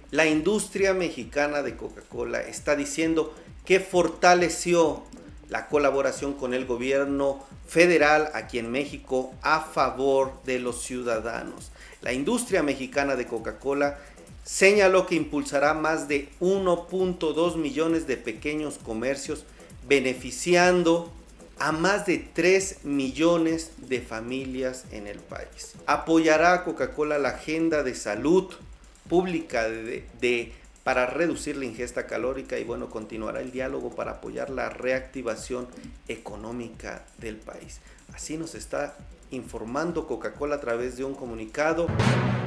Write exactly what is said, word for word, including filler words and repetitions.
La industria mexicana de Coca-Cola está diciendo que fortaleció la colaboración con el gobierno federal aquí en México a favor de los ciudadanos. La industria mexicana de Coca-Cola señaló que impulsará más de uno punto dos millones de pequeños comercios, beneficiando a más de tres millones de familias en el país. Apoyará a Coca-Cola la agenda de salud pública de, de, para reducir la ingesta calórica y bueno, continuará el diálogo para apoyar la reactivación económica del país. Así nos está informando Coca-Cola a través de un comunicado.